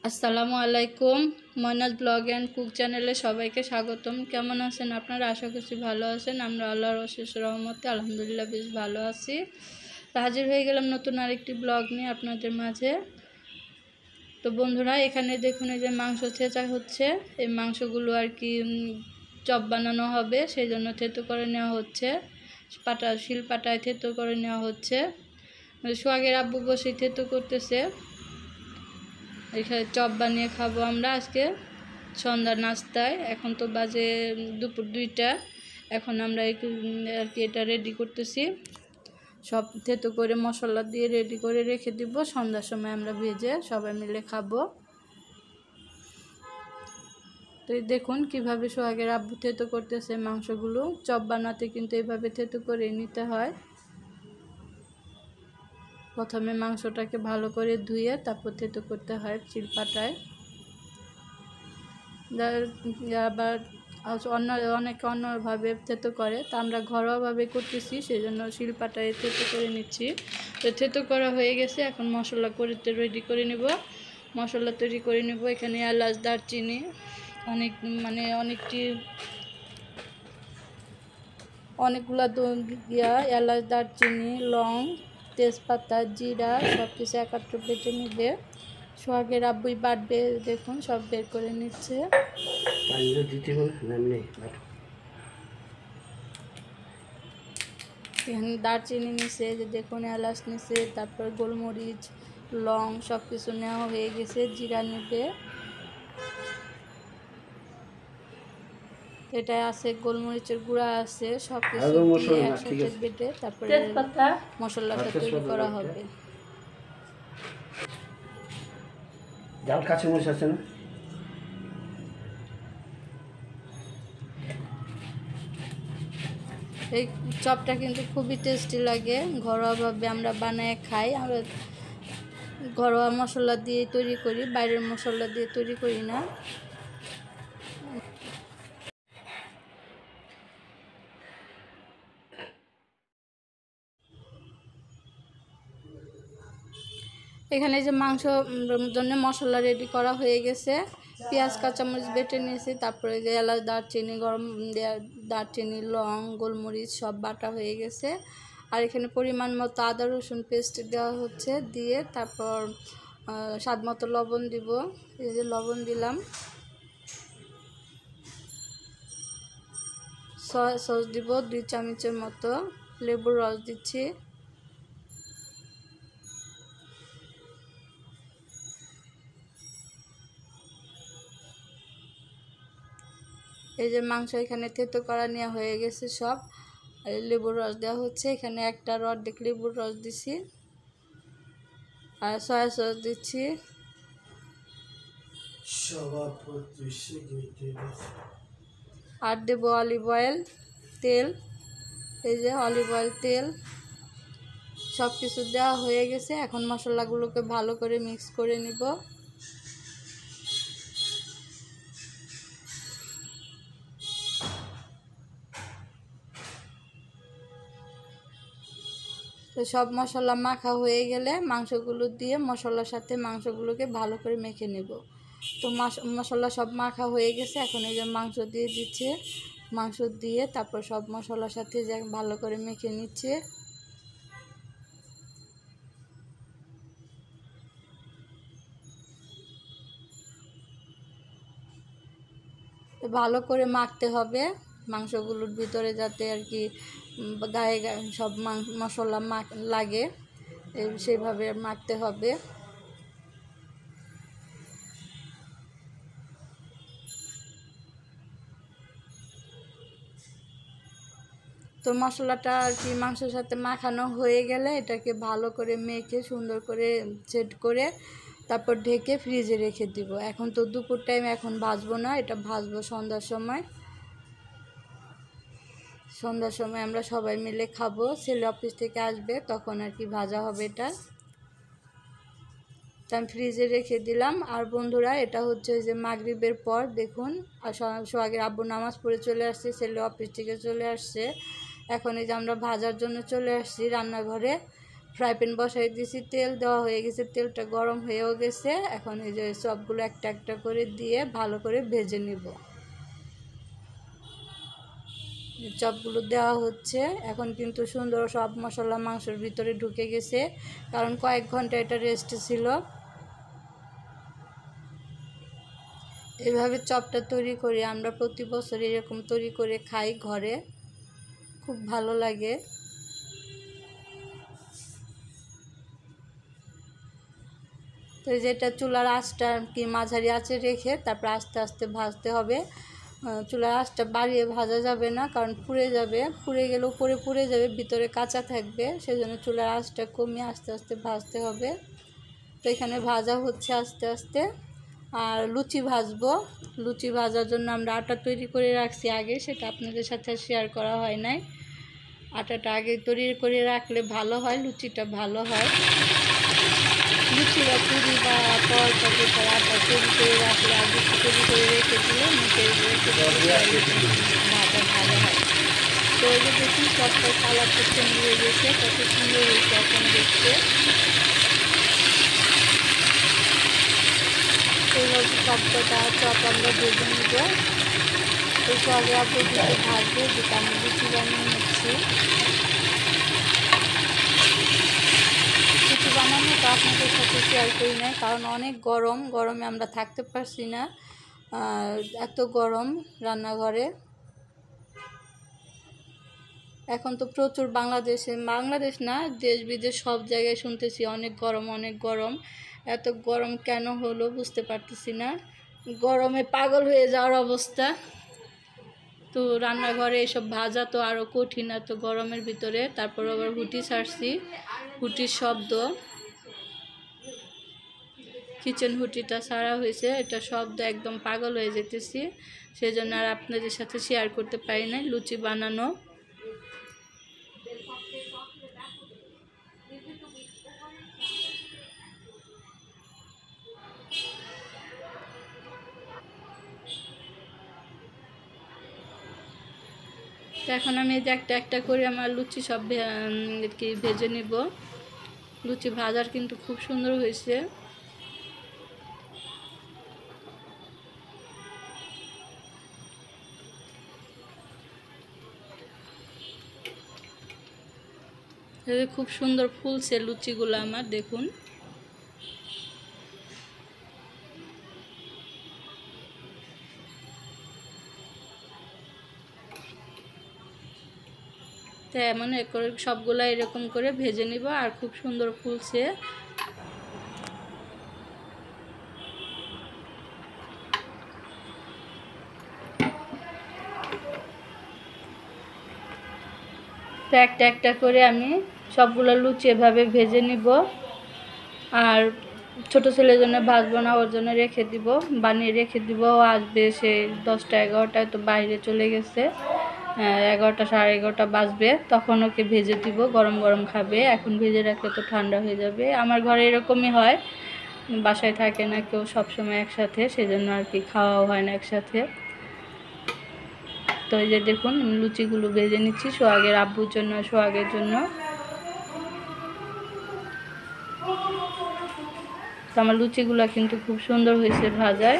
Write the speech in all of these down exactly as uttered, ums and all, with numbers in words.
আসসালামু আলাইকুম। ময়নাজ blog and cook চ্যানেলে সবাইকে স্বাগতম। কেমন আছেন আপনারা? আশা করছি ভালো আছেন। আমরা আল্লাহর অশেষ রহমতে আলহামদুলিল্লাহ বেশ ভালো আছি। হাজির হয়ে গেলাম নতুন আরেকটি ব্লগ নিয়ে আপনাদের মাঝে। তো বন্ধুরা, এখানে দেখুন এই যে মাংস ছেঁচা হচ্ছে। এই মাংসগুলো আর কি চপ বানানো হবে, সেই জন্য থেতো করে নেওয়া হচ্ছে। পাটা শিল পাটায় থেতো করে নেওয়া হচ্ছে। সোহাগের আব্বু বসে থেতো করতেছে। এখানে চপ বানিয়ে খাবো আমরা আজকে সন্ধ্যার নাস্তায়। এখন তো বাজে দুপুর দুইটা। এখন আমরা একটু আর কি এটা রেডি করতেছি। সব থেতো করে মশলা দিয়ে রেডি করে রেখে দিব, সন্ধ্যার সময় আমরা ভেজে সবাই মিলে খাবো। তো দেখুন কিভাবে সোহাগের আব্বু থেতো করতেছে মাংসগুলো। চপ বানাতে কিন্তু এইভাবে থেতো করে নিতে হয়। প্রথমে মাংসটাকে ভালো করে ধুয়ে তারপর থেতো করতে হয় শিলপাটায়। আবার অন্য অনেকে অন্যভাবে থেতো করে, তা আমরা ঘরোয়াভাবে করতেছি, সেই জন্য শিলপাটায় থেতো করে নিচ্ছি। তো থেতো করা হয়ে গেছে, এখন মশলা করতে রেডি করে নেব। মশলা তৈরি করে নেব। এখানে এলাচ, দারচিনি, অনেক মানে অনেকটি অনেকগুলা ইয়া এলাচ, দারচিনি, লং, তেজপাতা, জিরা সব কিছু একাত্র বেটে নিবে। সোহাগের আব্বুই বাটবে, দেখুন সব বের করে নিচ্ছে। এখানে দারচিনি নিছে, যে দেখুন এলাচ নিছে, তারপর গোলমরিচ, লং সব কিছু নেওয়া হয়ে গেছে। জিরা নিবে, এটা আছে, গোলমরিচের গুঁড়া আছে, সব কিছু দিয়ে একসাথে বেটে তারপরে মশলাটা তৈরি করা হবে। জাল কাঁচামরিচ আছে না? এই চপটা কিন্তু খুবই টেস্টি লাগে। ঘরোয়াভাবে আমরা বানায় খাই। আমরা ঘরোয়া মশলা দিয়ে তৈরি করি, বাইরের মশলা দিয়ে তৈরি করি না। এখানে যে মাংস জন্য মশলা রেডি করা হয়ে গেছে। পেঁয়াজ, কাঁচামরিচ বেটে নিয়েছি, তারপরে যে এলাচ, দারচিনি, গরম দারচিনি, লং, গোলমরিচ সব বাটা হয়ে গেছে। আর এখানে পরিমাণ মতো আদা রসুন পেস্ট দেওয়া হচ্ছে, দিয়ে তারপর স্বাদ মতো লবণ দিব। এই যে লবণ দিলাম। সয়া সস দিব দুই চামচের মতো, লেবুর রস দিচ্ছি। এই যে মাংস এখানে থেতো করা নেওয়া হয়ে গেছে সব। লেবুর রস দেওয়া হচ্ছে, এখানে একটা অর্ধেক লেবুর রস দিছি। আর সয়া সস দিচ্ছি। আর দেব অলিভ অয়েল, তেল। এই যে অলিভ অয়েল, তেল সব কিছু দেওয়া হয়ে গেছে। এখন মশলাগুলোকে ভালো করে মিক্স করে নিব। তো সব মশলা মাখা হয়ে গেলে মাংসগুলো দিয়ে মশলার সাথে মাংসগুলোকে ভালো করে মেখে নেব। তো মশলা সব মাখা হয়ে গেছে, এখন এই যে মাংস দিয়ে দিচ্ছে। মাংস দিয়ে তারপর সব মশলার সাথে যে ভালো করে মেখে নিচ্ছে। ভালো করে মাখতে হবে মাংসগুলোর ভিতরে, যাতে আর কি গায়ে গায়ে সব মশলা মাখ লাগে, সেভাবে মাখতে হবে। তো মশলাটা আর কি মাংসের সাথে মাখানো হয়ে গেলে এটাকে ভালো করে মেখে সুন্দর করে সেট করে তারপর ঢেকে ফ্রিজে রেখে দিব। এখন তো দুপুর টাইম, এখন ভাজবো না, এটা ভাজবো সন্ধ্যার সময়। সন্ধ্যার সময় আমরা সবাই মিলে খাবো। ছেলে অফিস থেকে আসবে, তখন আর কি ভাজা হবে এটা। তো আমি ফ্রিজে রেখে দিলাম। আর বন্ধুরা, এটা হচ্ছে যে মাগরিবের পর দেখুন, আর সোহাগের আব্বু নামাজ পড়ে চলে আসছে, ছেলে অফিস থেকে চলে আসছে। এখন এই যে আমরা ভাজার জন্য চলে আসছি রান্নাঘরে। ফ্রাই প্যান বসাই দিয়েছি, তেল দেওয়া হয়ে গেছে, তেলটা গরম হয়েও গেছে। এখন এই যে চপগুলো একটা একটা করে দিয়ে ভালো করে ভেজে নিব। চপগুলো দেওয়া হচ্ছে। এখন কিন্তু সুন্দর সব মশলা মাংসের ভিতরে ঢুকে গেছে, কারণ কয়েক ঘন্টা এটা রেস্টে ছিল। এভাবে চপটা তৈরি করি আমরা প্রতি বছর, এরকম তৈরি করে খাই ঘরে, খুব ভালো লাগে। তো যেটা চুলার আঁচটা কি মাঝারি আঁচে রেখে তারপর আস্তে আস্তে ভাজতে হবে। চুলার আঁচটা বাড়িয়ে ভাজা যাবে না, কারণ পুড়ে যাবে, পুড়ে গেলে উপরে পুড়ে যাবে, ভিতরে কাঁচা থাকবে। সেজন্য চুলার আঁচটা কমিয়ে আস্তে আস্তে ভাজতে হবে। তো এখানে ভাজা হচ্ছে আস্তে আস্তে। আর লুচি ভাজবো। লুচি ভাজার জন্য আমরা আটা তৈরি করে রাখছি আগে, সেটা আপনাদের সাথে শেয়ার করা হয় নাই। আটাটা আগে তৈরি করে রাখলে ভালো হয়, লুচিটা ভালো হয়। লুচি বা পুরি বা পরোটা যেটা আটা তৈরি করে রাখলে আগে তৈরি করে রেখে দিলে মুখে রেখে দিলে ভাজা ভালো হয়। তো ওই যে দেখুন চপটার কালারটা চেঞ্জ হয়ে গেছে, কত সুন্দর হয়েছে এখন দেখতে। এইভাবে সবকটা চপ আমরা ভেজে নিব। এই সবে আপনি দিতে ভাজবে, যেটা আমি লুচি বানিয়ে নিচ্ছি। লুচি বানানো তো আপনাদের সাথে শেয়ার করি নাই, কারণ অনেক গরম, গরমে আমরা থাকতে পারছি না, এত গরম রান্নাঘরে। এখন তো প্রচুর বাংলাদেশে, বাংলাদেশ না দেশ বিদেশ সব জায়গায় শুনতেছি অনেক গরম, অনেক গরম। এত গরম কেন হলো বুঝতে পারতেছি না, গরমে পাগল হয়ে যাওয়ার অবস্থা। তো রান্নাঘরে এসব ভাজা তো আরও কঠিন এত গরমের ভিতরে। তারপর আবার হুটি ছাড়ছি, হুটির শব্দ, কিচেন হুটিটা ছাড়া হয়েছে, এটা শব্দ একদম পাগল হয়ে যেতেছি। সেই জন্য আর আপনাদের সাথে শেয়ার করতে পারি না লুচি বানানো। তো এখন আমি এই যে একটা একটা করে আমার লুচি সব কি ভেজে নিব। লুচি ভাজার কিন্তু খুব সুন্দর হয়েছে। খুব সুন্দর ফুলছে লুচিগুলো আমার, দেখুন। তো এমন করে সবগুলা এরকম করে ভেজে নিব, আর খুব সুন্দর ফুলছে। তো একটা একটা করে আমি সবগুলো লুচি এভাবে ভেজে নিব। আর ছোট ছেলের জন্য ভাজবো না, ওর জন্য রেখে দিব, বানিয়ে রেখে দিব। আসবে সে দশটা এগারোটায়, তো বাইরে চলে গেছে, এগারোটা সাড়ে এগারোটা বাজবে, তখন ওকে ভেজে দিব, গরম গরম খাবে। এখন ভেজে রাখলে তো ঠান্ডা হয়ে যাবে। আমার ঘরে এরকমই হয়, বাসায় থাকে না কেউ সবসময় একসাথে, সেজন্য আর কি খাওয়াও হয় না একসাথে। তো এই যে দেখুন লুচিগুলো ভেজে নিচ্ছি সোহাগের আব্বুর জন্য, সোহাগের জন্য। তো আমার লুচিগুলো কিন্তু খুব সুন্দর হয়েছে ভাজায়।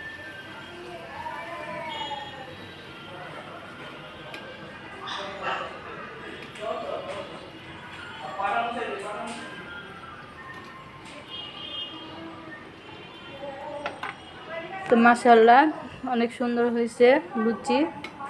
তো মাশাআল্লাহ অনেক সুন্দর হয়েছে লুচি।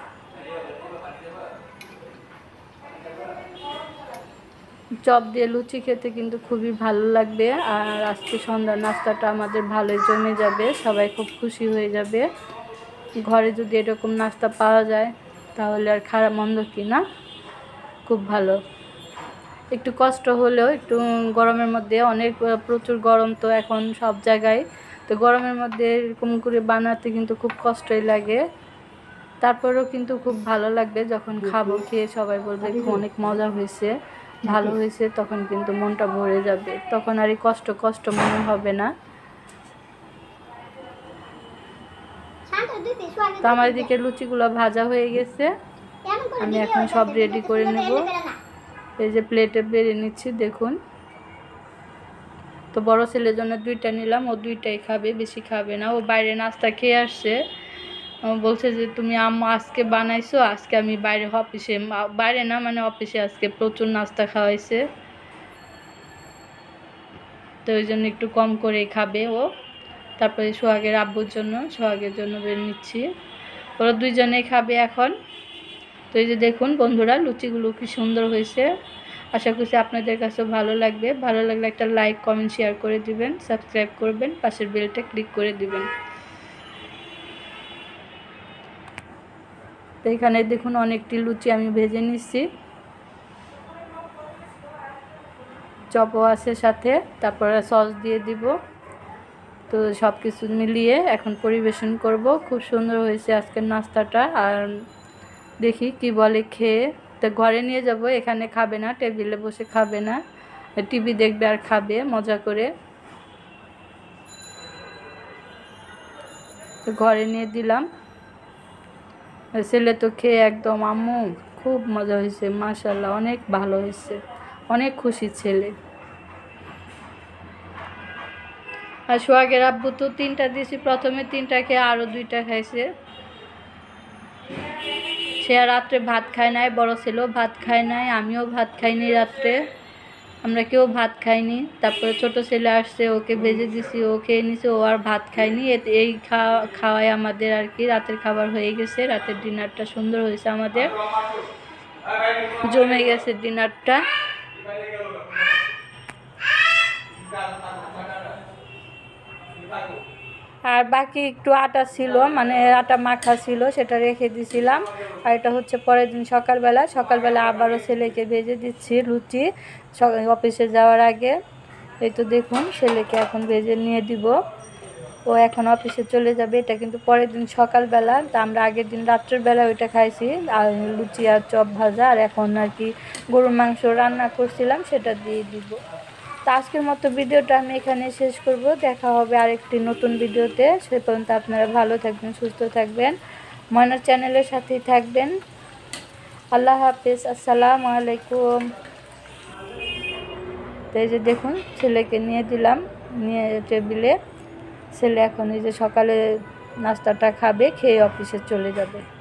চপ দিয়ে লুচি খেতে কিন্তু খুবই ভালো লাগবে। আর আজকে সন্ধ্যার নাস্তাটা আমাদের ভালোই জমে যাবে, সবাই খুব খুশি হয়ে যাবে। ঘরে যদি এরকম নাস্তা পাওয়া যায় তাহলে আর খারাপ মন্দ কি না, খুব ভালো। একটু কষ্ট হলেও, একটু গরমের মধ্যে, অনেক প্রচুর গরম তো এখন সব জায়গায়, তো গরমের মধ্যে এরকম করে বানাতে কিন্তু খুব কষ্টই লাগে। তারপরেও কিন্তু খুব ভালো লাগবে যখন খাবো, খেয়ে সবাই বলবে অনেক মজা হয়েছে, ভালো হয়েছে, তখন কিন্তু মনটা ভরে যাবে, তখন আর এই কষ্ট কষ্ট মনে হবে না। তো আমার এদিকে লুচিগুলো ভাজা হয়ে গেছে, আমি এখন সব রেডি করে নেব। এই যে প্লেটে বেড়ে নিচ্ছি, দেখুন। তো বড় ছেলের জন্য দুইটা নিলাম, ও দুইটাই খাবে, বেশি খাবে না। ও বাইরে নাস্তা খেয়ে আসছে, বলছে যে তুমি আম্মু আজকে বানাইছো, আজকে আমি বাইরে অফিসে, বাইরে না মানে অফিসে আজকে প্রচুর নাস্তা খাওয়াইছে, তো ওই জন্য একটু কম করেই খাবে ও। তারপরে সোহাগের আব্বুর জন্য, সোহাগের জন্য বের নিচ্ছি, ওরা দুইজনেই খাবে এখন। তো এই যে দেখুন বন্ধুরা, লুচিগুলো কি সুন্দর হয়েছে। আশা করছি আপনাদের কাছেও ভালো লাগবে। ভালো লাগলে একটা লাইক, কমেন্ট, শেয়ার করে দিবেন, সাবস্ক্রাইব করবেন, পাশের বেলটা ক্লিক করে দিবেন। তো এখানে দেখুন অনেকটি লুচি আমি ভেজে নিচ্ছি, চপও আছে সাথে, তারপরে সস দিয়ে দিব। তো সব কিছু মিলিয়ে এখন পরিবেশন করব। খুব সুন্দর হয়েছে আজকের নাস্তাটা। আর দেখি কি বলে খেয়ে। তো ঘরে নিয়ে যাব, এখানে খাবে না, টেবিলে বসে খাবে না, টিভি দেখবে আর খাবে মজা করে। তো ঘরে নিয়ে দিলাম, ছেলে তো খেয়ে একদম আম্মু খুব মজা হয়েছে, মাশাআল্লাহ অনেক ভালো হয়েছে, অনেক খুশি ছেলে। আর সোহাগের আব্বু তো তিনটা দিয়েছি, প্রথমে তিনটা খেয়ে আরও দুইটা খাইছে। সে আর রাত্রে ভাত খায় নাই, বড় ছেলেও ভাত খায় নাই, আমিও ভাত খাইনি রাত্রে, আমরা কেউ ভাত খাইনি। তারপরে ছোট ছেলে আসছে, ওকে ভেজে দিছি, ও খেয়ে নিছে, ও আর ভাত খায়নি। এই খাওয়া খাওয়ায় আমাদের আর কি রাতের খাবার হয়ে গেছে। রাতের ডিনারটা সুন্দর হয়েছে, আমাদের জমে গেছে ডিনারটা। আর বাকি একটু আটা ছিল, মানে আটা মাখা ছিল, সেটা রেখে দিয়েছিলাম। আর এটা হচ্ছে পরের দিন সকালবেলা, সকালবেলা আবারও ছেলেকে ভেজে দিচ্ছি লুচি অফিসে যাওয়ার আগে। এই তো দেখুন ছেলেকে এখন ভেজে নিয়ে দিব, ও এখন অফিসে চলে যাবে। এটা কিন্তু পরের দিন সকালবেলা, তা আমরা আগের দিন রাত্রের বেলা ওইটা খাইছি, আর লুচি আর চপ ভাজা। আর এখন আর কি গরুর মাংস রান্না করছিলাম, সেটা দিয়ে দিব। তো আজকের মতো ভিডিওটা আমি এখানে শেষ করব। দেখা হবে আরেকটি নতুন ভিডিওতে। সে পর্যন্ত আপনারা ভালো থাকবেন, সুস্থ থাকবেন, ময়নার চ্যানেলের সাথেই থাকবেন। আল্লাহ হাফেজ, আসসালামু আলাইকুম। তো এই যে দেখুন ছেলেকে নিয়ে দিলাম, নিয়ে টেবিলে। ছেলে এখন এই যে সকালে নাস্তাটা খাবে, খেয়ে অফিসে চলে যাবে।